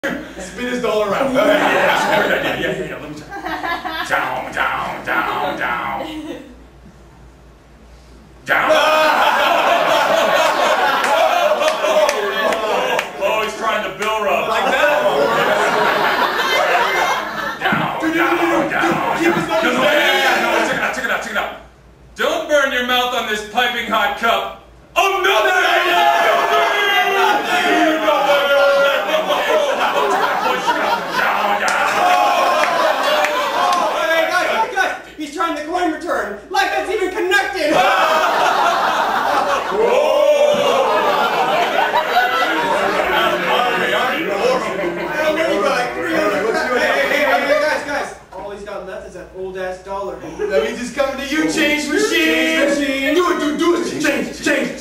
Spin his dollar around. Yeah, let me try. Down, down, down, down. Down. Oh, he's trying to bill rub. Like that? Down, down, down. Keep his money down. No, check it out. Don't burn your mouth on this piping hot cup. Another! He's trying the coin return, like that's even connected! Hey, guys, all he's got left is that old-ass dollar. That means he's coming to you, change machine! Do it! Change!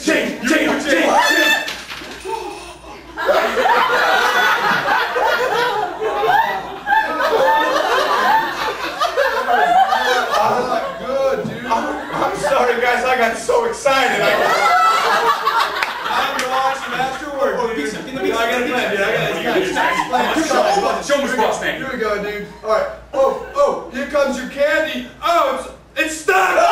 Good, dude. I'm sorry, guys, I got so excited. I'm gonna watch him afterward, dude. I got a plan, dude. Show him his boss name. Here we go, dude. All right. Oh, here comes your candy. Oh, it's stuck.